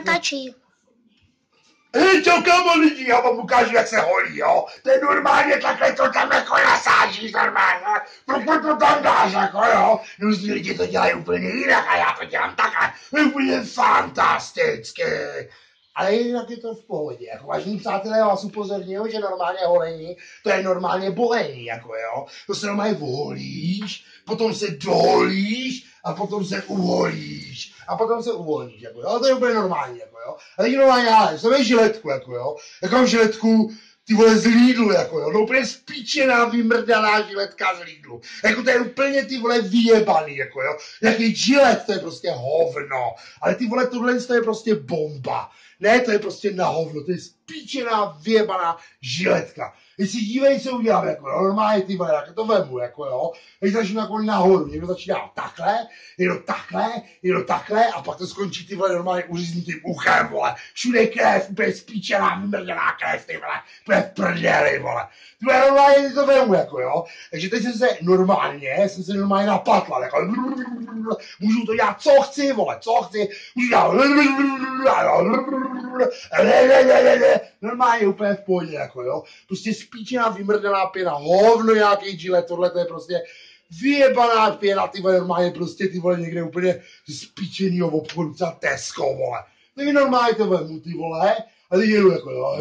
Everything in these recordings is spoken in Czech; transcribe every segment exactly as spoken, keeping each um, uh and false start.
natáčí. Hej, čau kámo lidi, já vám ukážu, jak se holí, jo. To je normálně takhle, to tam jako nasážíš normálně. Takhle to tam dáš, jako jo. Různí lidi to dělají úplně jinak a já to dělám takhle. To je úplně fantasticky. Ale jinak je to v pohodě, jako vážení přátelé, já vás upozorňuji, že normálně holení, to je normálně bolení, jako jo. To se normálně volíš, potom se doholíš a potom se uholíš. A potom se uvolníš, jako jo, to je úplně normální, jako jo. A teď normálně, ale jsem je žiletku, jako jo. Jako mám žiletku, ty vole z Lidlu, jako jo, no úplně spíčená, vymrdaná žiletka z Lidlu. Jako to je úplně ty vole vyjebaný, jako jo. Jaký žilet, to je prostě hovno. Ale ty vole, tohle to je prostě bomba. Ne, to je prostě na hovno, to je spíčená, vyjebaná žiletka. Když si dívej, co udělám, jako jo, normálně ty vole, jak to vemu, jako jo. Teď začnu jako nahoru, někdo začíná takhle, někdo takhle, někdo takhle a pak to skončí ty vole normálně uříznutým uchem, vole. Všude krev, úplně spíčená, vymrděná krev, ty vole, úplně v prdeli, vole. Ty vole, normálně to vemu, jako jo. Takže teď jsem se normálně, jsem se normálně napatlal, jako můžu to dělat, co chci, vole, co chci, můžu dělat normálně úplně v pohodě, jako jo. Prostě spíčená, vymrdaná pěna, hovno nějaký gilet, tohle to je prostě vyjebaná pěna, ty vole, normálně prostě ty vole někde úplně spíčenýho obchodu, třeba Tesco, vole. Tak normálně to vemu, ty vole, a teď jedu jako jo,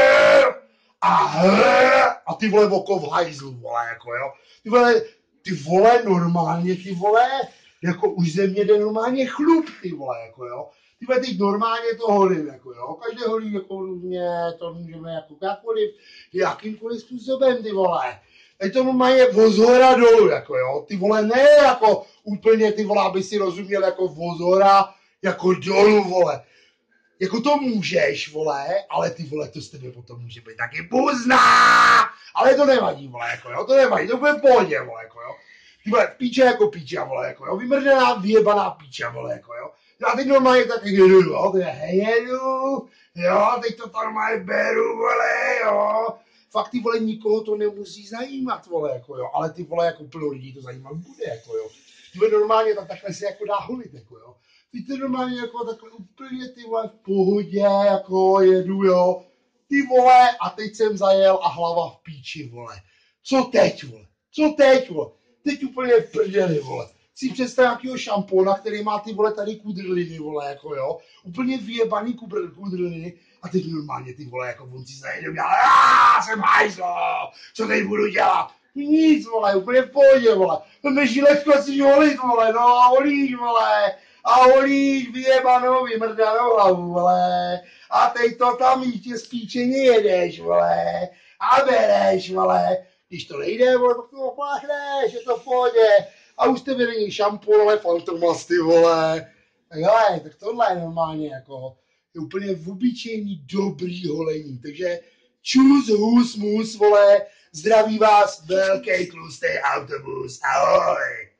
a a ty vole oko v hajzlu, vole, jako jo. Ty vole, ty vole, normálně, ty vole, jako už ze mě jde normálně chlup, ty vole, jako jo. Ty vole, teď normálně to holím, jako jo, každé holí jako různě, to můžeme jako jakkoliv, jakýmkoliv způsobem, ty vole. Teď to normálně vozhora dolů, jako jo, ty vole, ne jako úplně, ty vole, aby si rozuměl, jako vozhora, jako dolů, vole. Jako to můžeš, vole, ale ty vole, to z tebe potom může být taky buzná, ale to nevadí, vole, jako jo, to nevadí, to bude v pohodě, vole, jako jo. Ty vole, píče jako píče, vole, jako jo, vymrdená, vyjebaná píče, vole, jako jo. Já teď normálně tak jedu, jo, to je jedu, jo, teď to normálně beru, vole, jo. Fakt ty vole, nikoho to nemusí zajímat, vole, jako jo, ale ty vole, jako plno lidí to zajímat bude, jako jo. Ty vole, normálně tam takhle se jako dá holit, jako jo. Ty to normálně jako takhle úplně ty vole v pohodě, jako jedu, jo. Ty vole, a teď jsem zajel a hlava v píči, vole. Co teď, vole? Co teď, vole? Teď úplně v prdeli, vole. Si představ nějakýho šampóna, který má ty vole tady kudrliny, vole, jako jo. Úplně vyjebaný kudrliny. A teď normálně ty vole, jako on si zajede, dělá, aaa, jsem hajzlo, co teď budu dělat? Nic, vole, úplně v pohodě, vole. Jdeme žiletku a si holit, vole, no a holíš, vole. A holíš vyjebanou, vymrdanou hlavu, vole. A teď to tam jítě spíčeně jedeš, vole. A bereš, vole. Když to nejde, vole, tak to opláchneš, je to v pohodě. A už tebe není šampon, ale Fantomas, ty vole. Tak hele, tak tohle je normálně jako, je úplně v obyčejný dobrý holení. Takže čus, hus, mus, vole, zdraví vás velký tlustý autobus. Ahoj.